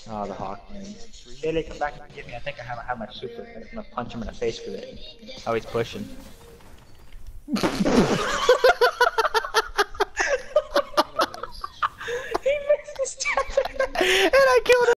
Oh, the hawk, man. Bailey, come back and get me. I think I have my super. I'm gonna punch him in the face with it. Oh, he's pushing. He missed his